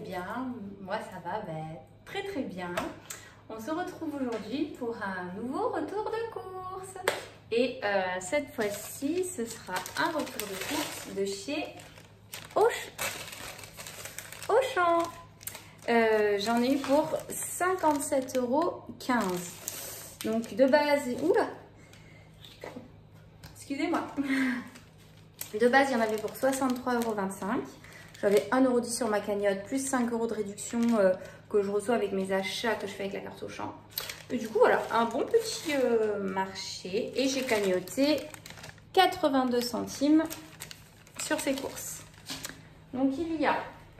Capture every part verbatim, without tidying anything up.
bien? Moi ça va ben, très très bien. On se retrouve aujourd'hui pour un nouveau retour de course. Et euh, cette fois-ci, ce sera un retour de course de chez Auch... Auchan. Euh, J'en ai eu pour cinquante-sept euros quinze. Donc de base, oula, excusez-moi. De base, il y en avait pour soixante-trois euros vingt-cinq. J'avais un euro dix sur ma cagnotte, plus cinq euros de réduction euh, que je reçois avec mes achats que je fais avec la carte Auchan. Et du coup, voilà, un bon petit euh, marché. Et j'ai cagnoté quatre-vingt-deux centimes sur ces courses. Donc, il y a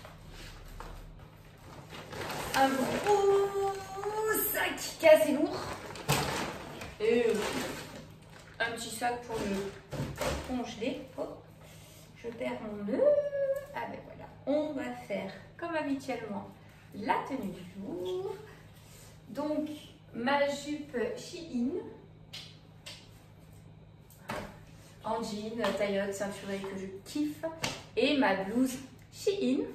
un gros sac assez lourd. Et euh, un petit sac pour le congeler. Oh, je perds mon nœud. Ah ben voilà, on va faire comme habituellement la tenue du jour. Donc ma jupe Shein en jean, taillotte, ceinturée que je kiffe, et ma blouse Shein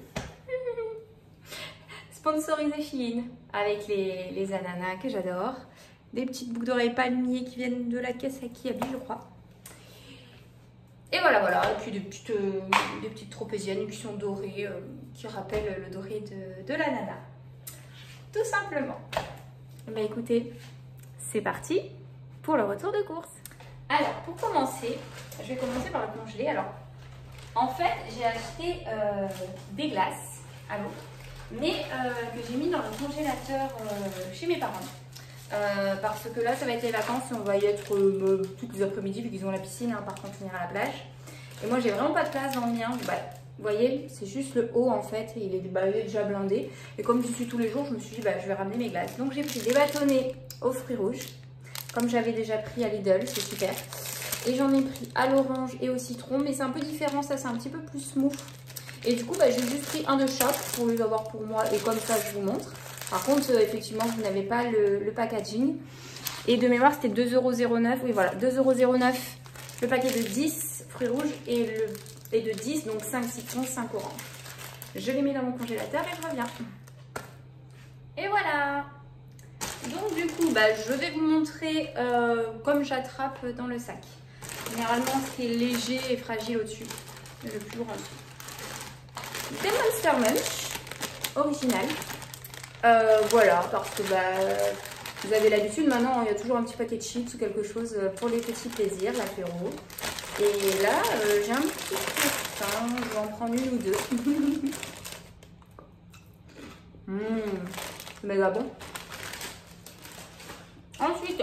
sponsorisée Shein avec les, les ananas que j'adore, des petites boucles d'oreilles palmiers qui viennent de la caisse à qui habille je crois. Et voilà, voilà, et puis des petites, euh, des petites tropéziennes qui sont dorées, euh, qui rappellent le doré de, de l'ananas. Tout simplement. Bah écoutez, c'est parti pour le retour de course. Alors, pour commencer, je vais commencer par le congelé. Alors, en fait, j'ai acheté euh, des glaces à l'eau, mais euh, que j'ai mis dans le congélateur euh, chez mes parents. Euh, parce que là ça va être les vacances et on va y être euh, toutes les après-midi vu qu'ils ont la piscine, hein, par contre on ira à la plage. Et moi j'ai vraiment pas de place dans le mien, bah, vous voyez c'est juste le haut en fait, il est, bah, il est déjà blindé. Et comme je suis tous les jours je me suis dit bah, je vais ramener mes glaces. Donc j'ai pris des bâtonnets aux fruits rouges, comme j'avais déjà pris à Lidl, c'est super. Et j'en ai pris à l'orange et au citron, mais c'est un peu différent, ça c'est un petit peu plus smooth. Et du coup bah, j'ai juste pris un de chaque pour les avoir pour moi et comme ça je vous montre. Par contre, euh, effectivement, vous n'avez pas le, le packaging. Et de mémoire, c'était deux euros zéro neuf. Oui, voilà, deux euros zéro neuf le paquet de dix fruits rouges et, le, et de dix, donc cinq citrons, cinq oranges. Je les mets dans mon congélateur et je reviens. Et voilà. Donc du coup, bah, je vais vous montrer euh, comme j'attrape dans le sac. Généralement, ce qui est léger et fragile au-dessus, le plus lourd en dessous. Des Monster Munch, original. Euh, voilà, parce que bah, vous avez l'habitude, maintenant il y a toujours un petit paquet de chips ou quelque chose pour les petits plaisirs, l'apéro. Et là, euh, j'ai un petit peu faim, je vais en prendre une ou deux. Mmh, méga bon. Ensuite,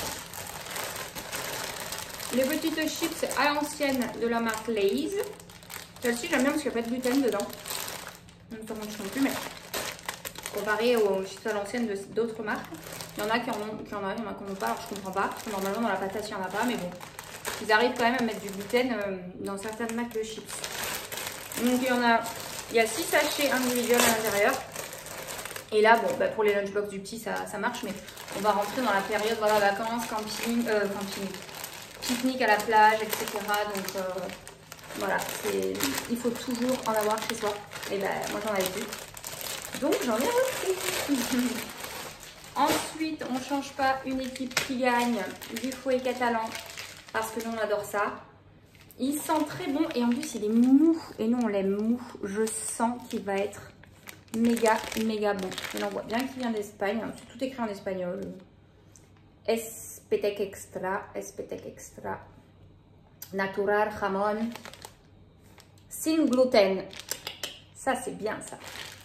les petites chips à l'ancienne de la marque Lay's. Celle-ci j'aime bien parce qu'il n'y a pas de gluten dedans. Je ne sais pas non plus, mais comparé aux chips à l'ancienne d'autres marques, il y en a qui en ont, qui en a, il y en a qui n'en ont pas, alors je comprends pas, parce que normalement dans la patate il n'y en a pas, mais bon, ils arrivent quand même à mettre du gluten euh, dans certaines marques de chips. Donc il y en a, il y a six sachets individuels à l'intérieur, et là bon, bah, pour les lunchbox du petit ça, ça marche, mais on va rentrer dans la période, voilà, vacances, camping, euh, camping, pique-nique à la plage, et cetera. Donc euh, voilà, il faut toujours en avoir chez soi, et ben moi j'en avais plus. Donc j'en ai repris. Ensuite, on ne change pas une équipe qui gagne du fouet catalan parce que nous on adore ça. Il sent très bon et en plus il est mou. Et nous on l'aime mou. Je sens qu'il va être méga méga bon. Et on voit bien qu'il vient d'Espagne. C'est tout écrit en espagnol. Espetec extra, Espetec extra, natural jamón, sin gluten. Ça c'est bien ça.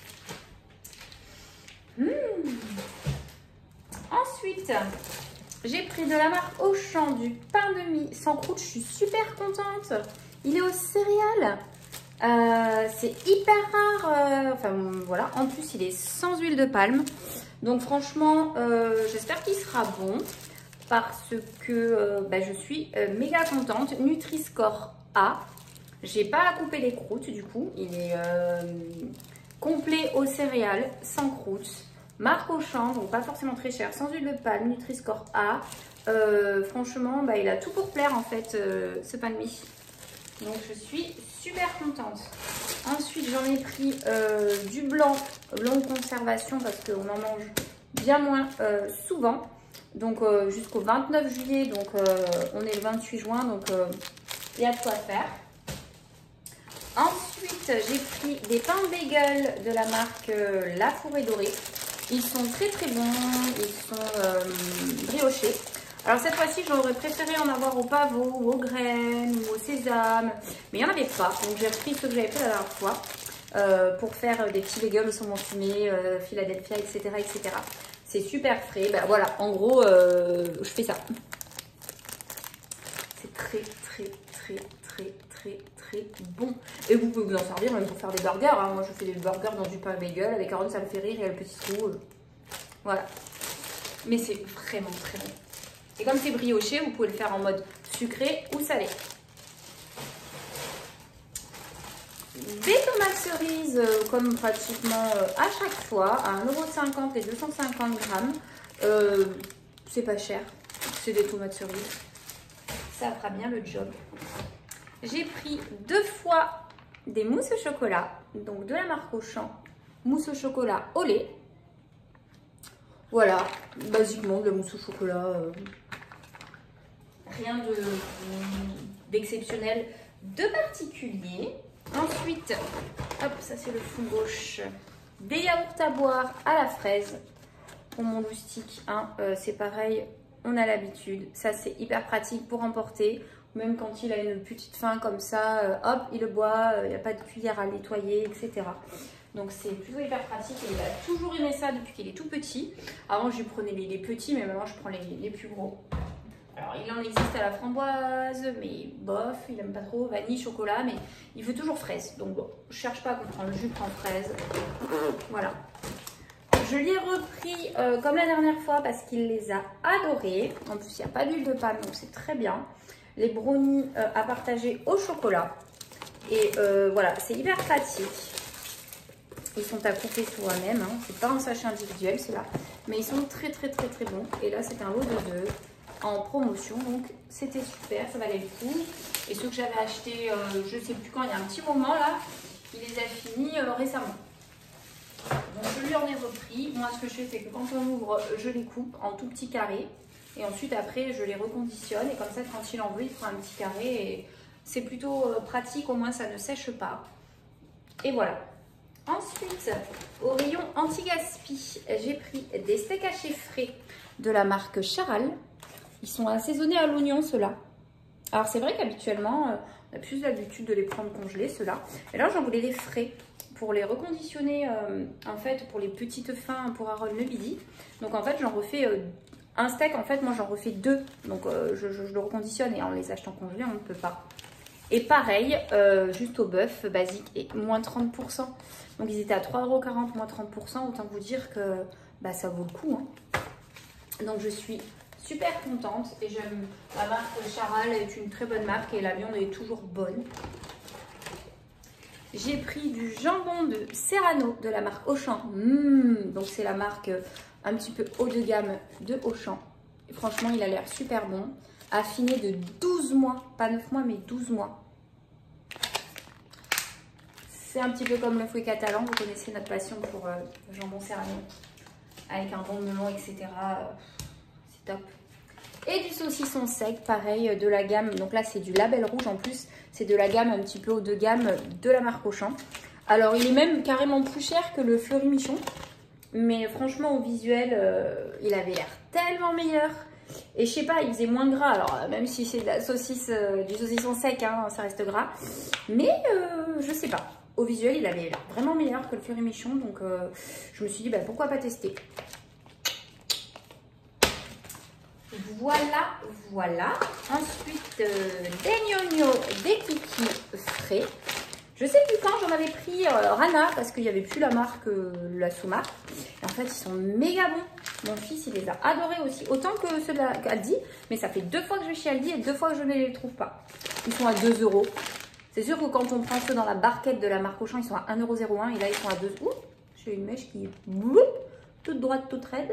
Mmh. Ensuite, j'ai pris de la marque Auchan du pain de mie sans croûte. Je suis super contente. Il est aux céréales. Euh, c'est hyper rare. Euh, enfin voilà. En plus, il est sans huile de palme. Donc franchement, euh, j'espère qu'il sera bon parce que euh, bah, je suis euh, méga contente. Nutri-Score A. J'ai pas à couper les croûtes du coup. Il est euh, complet aux céréales, sans croûte. Marque Auchan, donc pas forcément très cher, sans huile de palme, Nutri-Score A. Euh, franchement, bah, il a tout pour plaire en fait, euh, ce pain de mie. Donc je suis super contente. Ensuite, j'en ai pris euh, du blanc longue conservation parce qu'on en mange bien moins euh, souvent. Donc euh, jusqu'au vingt-neuf juillet, donc euh, on est le vingt-huit juin, donc il euh, y a de quoi faire. Ensuite, j'ai pris des pains bagel de la marque euh, La Fourrée Dorée. Ils sont très très bons, ils sont euh, briochés. Alors cette fois-ci, j'aurais préféré en avoir au pavot, ou aux graines, ou au sésame, mais il n'y en avait pas. Donc j'ai repris ceux que j'avais fait la dernière fois euh, pour faire des petits bagels au saumon fumé, euh, Philadelphia, et cetera et cetera. C'est super frais. Ben voilà, en gros, euh, je fais ça. C'est très très très très très très bon. Et vous pouvez vous en servir même pour faire des burgers. Hein. Moi, je fais des burgers dans du pain bagel avec Aaron, ça me fait rire, et le petit trou. Euh, voilà. Mais c'est vraiment très bon. Et comme c'est brioché, vous pouvez le faire en mode sucré ou salé. Des tomates cerises, euh, comme pratiquement euh, à chaque fois, à un euro cinquante et deux cent cinquante grammes. Euh, c'est pas cher, c'est des tomates cerises. Ça fera bien le job. J'ai pris deux fois des mousses au chocolat, donc de la marque Auchan, mousse au chocolat au lait. Voilà, basiquement de la mousse au chocolat. Euh, rien de d'exceptionnel, de particulier. Ensuite, hop, ça c'est le fond gauche. Des yaourts à boire à la fraise. Pour mon loustic, hein, euh, c'est pareil, on a l'habitude. Ça c'est hyper pratique pour emporter. Même quand il a une petite faim comme ça, euh, hop, il le boit, il euh, n'y a pas de cuillère à nettoyer, et cetera. Donc c'est plutôt hyper pratique et il a toujours aimé ça depuis qu'il est tout petit. Avant je lui prenais les, les petits, mais maintenant je prends les, les plus gros. Alors il en existe à la framboise, mais bof, il aime pas trop, vanille, chocolat, mais il veut toujours fraise. Donc bon, je cherche pas à comprendre, je prends fraise. Voilà. Je l'ai repris euh, comme la dernière fois parce qu'il les a adorés. En plus il n'y a pas d'huile de palme, donc c'est très bien. Les brownies euh, à partager au chocolat. Et euh, voilà, c'est hyper pratique. Ils sont à couper soi-même, hein. C'est pas un sachet individuel ceux-là, mais ils sont très très très très bons. Et là c'est un lot de deux en promotion, donc c'était super, ça valait le coup. Et ceux que j'avais achetés, euh, je sais plus quand, il y a un petit moment là, il les a finis euh, récemment. Donc je lui en ai repris. Moi ce que je fais c'est que quand on ouvre, je les coupe en tout petits carrés. Et ensuite après je les reconditionne et comme ça quand il en veut il prend un petit carré et c'est plutôt euh, pratique, au moins ça ne sèche pas. Et voilà. Ensuite, au rayon anti-gaspi, j'ai pris des steaks hachés frais de la marque Charal. Ils sont assaisonnés à l'oignon, ceux-là. Alors, c'est vrai qu'habituellement, euh, on a plus l'habitude de les prendre congelés, ceux-là. Et là, j'en voulais des frais pour les reconditionner, euh, en fait, pour les petites fins pour Aaron le midi. Donc, en fait, j'en refais euh, un steak. En fait, moi, j'en refais deux. Donc, euh, je, je, je le reconditionne et en les achetant congelés, on ne peut pas. Et pareil, euh, juste au bœuf basique et moins trente pour cent. Donc ils étaient à trois euros quarante, moins trente pour cent. Autant vous dire que bah, ça vaut le coup. Hein. Donc je suis super contente. Et j'aime la marque Charal, est une très bonne marque et la viande est toujours bonne. J'ai pris du jambon de Serrano de la marque Auchan. Mmh, donc c'est la marque un petit peu haut de gamme de Auchan. Et franchement, il a l'air super bon. Affiné de douze mois, pas neuf mois, mais douze mois. C'est un petit peu comme le fouet catalan, vous connaissez notre passion pour euh, le jambon Serrano. Avec un bon melon, et cetera. C'est top. Et du saucisson sec, pareil, de la gamme. Donc là, c'est du label rouge en plus. C'est de la gamme un petit peu haut de gamme de la marque Auchan. Alors, il est même carrément plus cher que le Fleury Michon. Mais franchement, au visuel, euh, il avait l'air tellement meilleur. Et je sais pas, il faisait moins gras. Alors, même si c'est de la saucisse, euh, du saucisson sec, hein, ça reste gras. Mais euh, je sais pas. Au visuel, il avait l'air vraiment meilleur que le Fleury Michon. Donc, euh, je me suis dit, bah, pourquoi pas tester. Voilà, voilà. Ensuite, euh, des gnognos, des kikis frais. Je sais plus quand j'en avais pris euh, Rana parce qu'il n'y avait plus la marque, euh, la sous-marque. En fait, ils sont méga bons. Mon fils, il les a adorés aussi, autant que ceux d'Aldi. Mais ça fait deux fois que je vais chez Aldi et deux fois que je ne les trouve pas. Ils sont à deux euros. C'est sûr que quand on prend ceux dans la barquette de la marque Auchan, ils sont à un euro zéro un et là, ils sont à deux euros. Ouh, j'ai une mèche qui est toute droite, toute raide.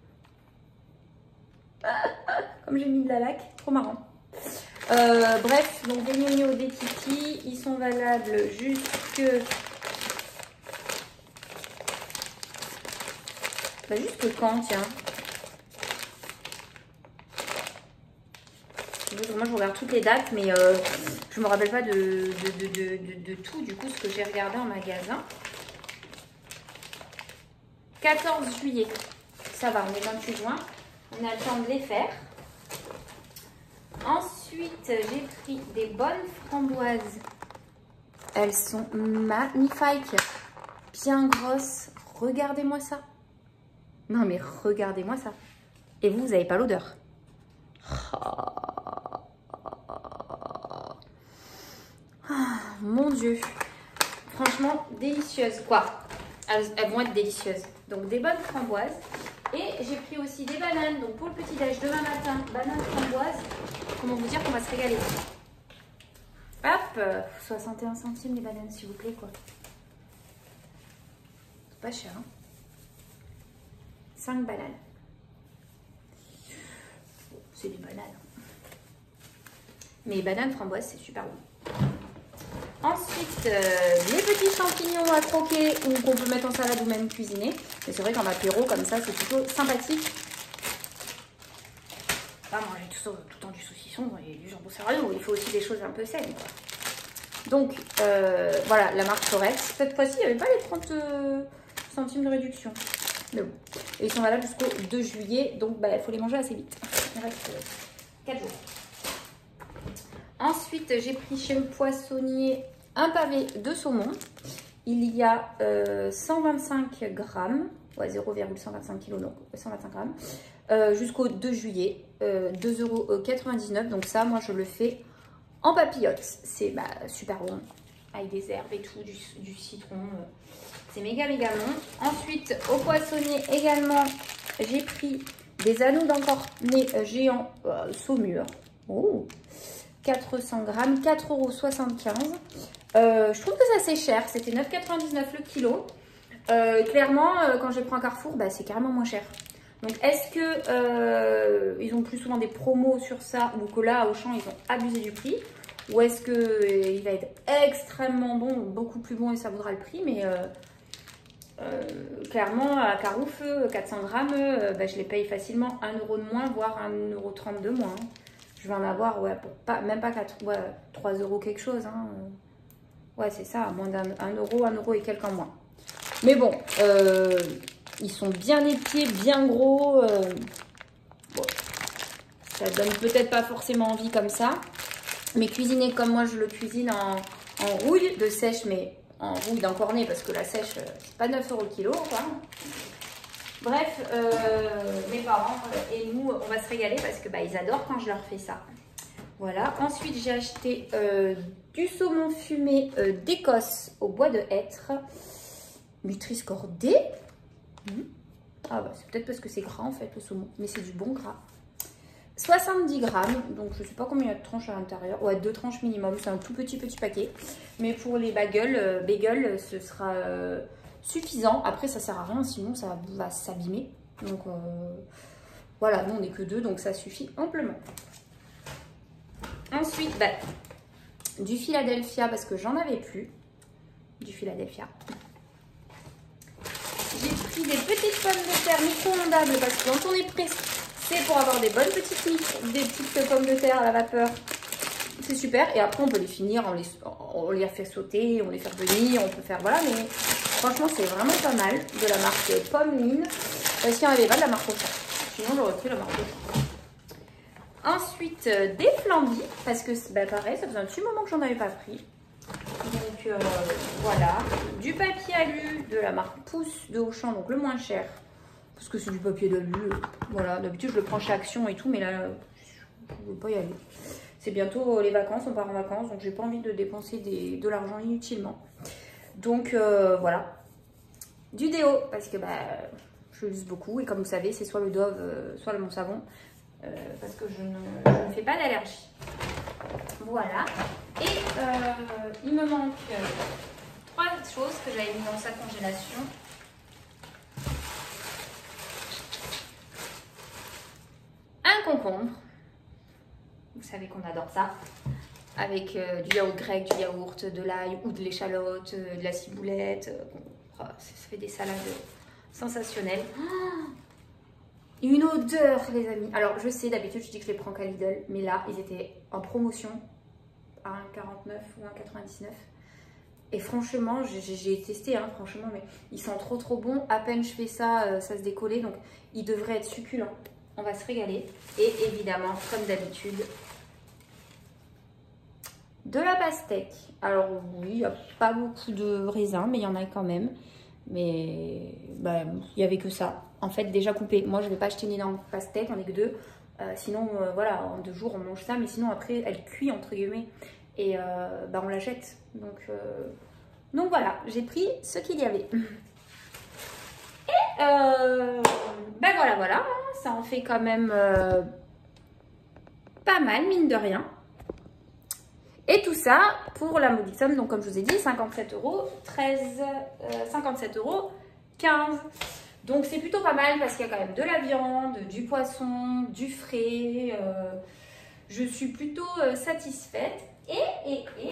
Comme j'ai mis de la laque, trop marrant. Euh, bref, donc des gnognos, des kikis, ils sont valables jusque Bah juste quand, tiens. Moi, je regarde toutes les dates, mais euh, je me rappelle pas de, de, de, de, de, de tout, du coup, ce que j'ai regardé en magasin. quatorze juillet. Ça va, on est vingt-huit juin. On a le temps de les faire. Ensuite, j'ai pris des bonnes framboises. Elles sont magnifiques. Bien grosses. Regardez-moi ça. Non, mais regardez-moi ça. Et vous, vous n'avez pas l'odeur. Oh, mon Dieu. Franchement, délicieuses. Quoi, elles, elles vont être délicieuses. Donc, des bonnes framboises. Et j'ai pris aussi des bananes. Donc, pour le petit-déj demain matin, bananes framboises. Comment vous dire qu'on va se régaler. Hop, soixante et un centimes les bananes, s'il vous plaît, quoi. C'est pas cher, hein. cinq bananes. C'est des bananes. Mais bananes framboises, c'est super bon. Ensuite, euh, les petits champignons à croquer ou qu'on peut mettre en salade ou même cuisiner. Mais c'est vrai qu'en apéro, comme ça, c'est plutôt sympathique. Pas manger tout, tout le temps du saucisson et du jambon serrano. Il faut aussi des choses un peu saines, quoi. Donc, euh, voilà, la marque Forest. Cette fois-ci, il n'y avait pas les trente centimes de réduction. Mais bon. Et ils sont valables jusqu'au deux juillet. Donc, bah, il faut les manger assez vite. Il reste euh, quatre jours. Ensuite, j'ai pris chez le poissonnier un pavé de saumon. Il y a euh, cent vingt-cinq grammes. Ouais, zéro virgule cent vingt-cinq kilos, donc cent vingt-cinq grammes. Euh, jusqu'au deux juillet. Euh, deux euros quatre-vingt-dix-neuf. Donc ça, moi, je le fais en papillote. C'est bah, super bon. Avec des herbes et tout, du, du citron. Euh, c'est méga, méga bon. Ensuite, au poissonnier également, j'ai pris des anneaux d'encornet géants euh, saumure. Oh, quatre cents grammes, quatre euros soixante-quinze. Euh, je trouve que c'est assez cher. C'était neuf euros quatre-vingt-dix-neuf le kilo. Euh, clairement, euh, quand je les prends à Carrefour, bah, c'est carrément moins cher. Donc, est-ce que euh, ils ont plus souvent des promos sur ça ou que là, à Auchan, ils ont abusé du prix? Ou est-ce qu'il euh, va être extrêmement bon, beaucoup plus bon et ça vaudra le prix? Mais euh, euh, clairement, à Carouf, quatre cents grammes, euh, bah, je les paye facilement un euro de moins, voire un euro trente de moins. Je vais en avoir, ouais, pour pas, même pas quatre, ouais, trois euros quelque chose. Hein. Ouais, c'est ça, moins d'un euro, un euro et quelques en moins. Mais bon, euh, ils sont bien épais, bien gros. Euh, bon, ça donne peut-être pas forcément envie comme ça. Mais cuisiner comme moi, je le cuisine en, en rouille de sèche, mais en rouille d'encornet, parce que la sèche, c'est pas neuf euros le kilo, quoi. Bref, euh, mes parents et nous, on va se régaler parce que bah, ils adorent quand je leur fais ça. Voilà. Ensuite, j'ai acheté euh, du saumon fumé euh, d'Écosse au bois de hêtre. Mutris cordée. Mmh. Ah bah, c'est peut-être parce que c'est gras en fait le saumon, mais c'est du bon gras. soixante-dix grammes, donc je ne sais pas combien il y a de tranches à l'intérieur. Ouais, deux tranches minimum, c'est un tout petit petit paquet. Mais pour les bagels, euh, bagels ce sera euh, suffisant. Après, ça sert à rien, sinon ça va s'abîmer. Donc euh, voilà, nous on n'est que deux, donc ça suffit amplement. Ensuite, bah, du Philadelphia, parce que j'en avais plus. Du Philadelphia. J'ai pris des petites pommes de terre micro-ondables, parce que quand on est pressé, c'est pour avoir des bonnes petites, des petites pommes de terre à la vapeur. C'est super. Et après, on peut les finir, on les, on les fait sauter, on les fait revenir, on peut faire... Voilà, mais franchement, c'est vraiment pas mal. De la marque Pommeline. Parce qu'il n'y en avait pas de la marque Auchan. Sinon, j'aurais pris la marque Auchan. Ensuite, euh, des flambis. Parce que, bah, pareil, ça faisait un petit moment que j'en avais pas pris. Donc, euh, voilà. Du papier alu de la marque Pouce de Auchan, donc le moins cher. Parce que c'est du papier d'alu. Voilà, d'habitude je le prends chez Action et tout, mais là, je ne veux pas y aller. C'est bientôt les vacances, on part en vacances, donc j'ai pas envie de dépenser des, de l'argent inutilement. Donc euh, voilà. Du déo, parce que bah, je l'use beaucoup, et comme vous savez, c'est soit le Dove, euh, soit le mon savon, euh, parce que je ne, je ne fais pas d'allergie. Voilà. Et euh, il me manque trois choses que j'avais mis dans sa congélation. Un concombre, vous savez qu'on adore ça, avec euh, du yaourt grec, du yaourt, de l'ail ou de l'échalote, euh, de la ciboulette. Euh, bon, ça fait des salades sensationnel. Oh, une odeur, les amis. Alors, je sais, d'habitude, je dis que je les prends qu'à Lidl, mais là, ils étaient en promotion à un virgule quarante-neuf ou un virgule quatre-vingt-dix-neuf. Et franchement, j'ai testé, hein, franchement, mais ils sont trop trop bons. À peine je fais ça, euh, ça se décollait, donc ils devraient être succulents. On va se régaler. Et évidemment, comme d'habitude, de la pastèque. Alors oui, il n'y a pas beaucoup de raisins, mais il y en a quand même. Mais bah, il n'y avait que ça. En fait, déjà coupé. Moi, je ne vais pas acheter une énorme pastèque, on n'est que deux. Euh, sinon, euh, voilà, en deux jours, on mange ça. Mais sinon, après, elle cuit, entre guillemets. Et euh, bah, on la jette. Donc, euh... Donc voilà, j'ai pris ce qu'il y avait. Et euh... ben voilà, voilà. Ça en fait quand même euh... pas mal, mine de rien. Et tout ça pour la modique somme, donc comme je vous ai dit, cinquante-sept euros, treize, euh, cinquante-sept euros, quinze. Donc c'est plutôt pas mal parce qu'il y a quand même de la viande, du poisson, du frais. Euh, je suis plutôt euh, satisfaite. Et, et, et,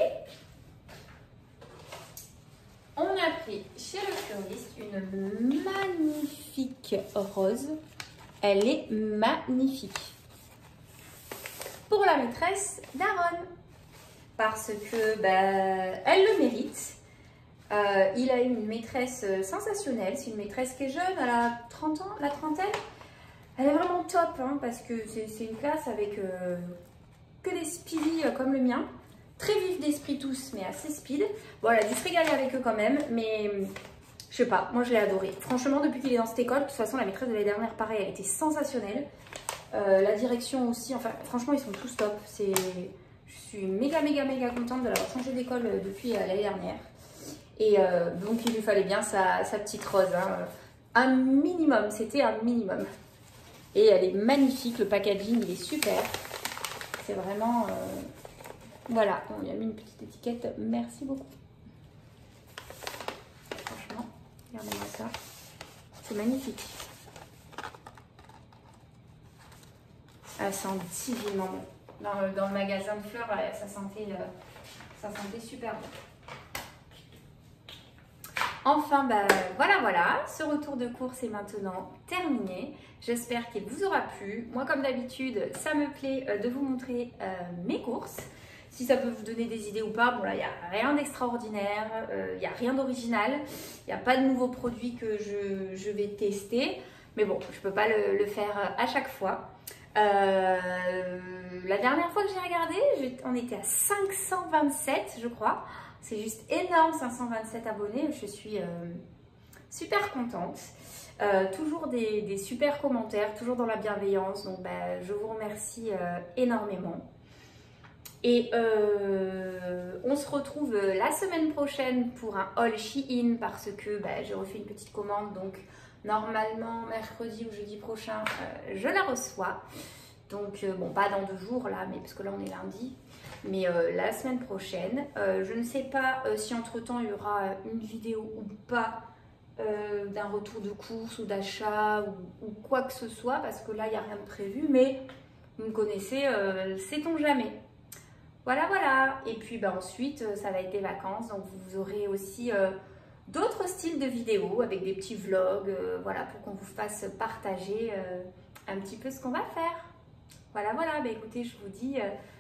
on a pris chez le fleuriste une magnifique rose. Elle est magnifique. Pour la maîtresse d'Aaron. Parce que bah, elle le mérite. Euh, il a eu une maîtresse sensationnelle. C'est une maîtresse qui est jeune, elle a trente ans, la trentaine. Elle est vraiment top, hein, parce que c'est une classe avec euh, que des speedy euh, comme le mien. Très vif d'esprit tous, mais assez speed. Bon, elle a dû se régaler avec eux quand même, mais je sais pas, moi je l'ai adoré. Franchement, depuis qu'il est dans cette école, de toute façon, la maîtresse de l'année dernière, pareil, elle était sensationnelle. Euh, la direction aussi, enfin, franchement, ils sont tous top. C'est... Je suis méga méga méga contente de l'avoir changé d'école depuis l'année dernière. Et euh, donc il lui fallait bien sa, sa petite rose. Hein. Un minimum, c'était un minimum. Et elle est magnifique, le packaging il est super. C'est vraiment... Euh... Voilà, on lui a mis une petite étiquette. Merci beaucoup. Franchement, regardez-moi ça. C'est magnifique. Elle sent divinement bon. Dans le, dans le magasin de fleurs, ça sentait, euh, ça sentait super bon. Enfin, bah, voilà, voilà. Ce retour de course est maintenant terminé. J'espère qu'il vous aura plu. Moi, comme d'habitude, ça me plaît euh, de vous montrer euh, mes courses. Si ça peut vous donner des idées ou pas, bon là, il n'y a rien d'extraordinaire, il euh, n'y a rien d'original. Il n'y a pas de nouveaux produits que je, je vais tester. Mais bon, je ne peux pas le, le faire à chaque fois. Euh, la dernière fois que j'ai regardé, on était à cinq cent vingt-sept, je crois. C'est juste énorme, cinq cent vingt-sept abonnés. Je suis euh, super contente. Euh, toujours des, des super commentaires, toujours dans la bienveillance. Donc, bah, je vous remercie euh, énormément. Et euh, on se retrouve la semaine prochaine pour un haul Shein parce que bah, j'ai refait une petite commande. Donc, normalement, mercredi ou jeudi prochain, euh, je la reçois. Donc, euh, bon, pas dans deux jours là, mais parce que là, on est lundi. Mais euh, la semaine prochaine. Euh, je ne sais pas euh, si entre-temps, il y aura une vidéo ou pas euh, d'un retour de course ou d'achat ou, ou quoi que ce soit. Parce que là, il n'y a rien de prévu. Mais vous me connaissez, euh, sait-on jamais. Voilà, voilà. Et puis, bah, ensuite, ça va être des vacances. Donc, vous aurez aussi... Euh, d'autres styles de vidéos avec des petits vlogs, euh, voilà, pour qu'on vous fasse partager euh, un petit peu ce qu'on va faire. Voilà, voilà, bah écoutez, je vous dis euh,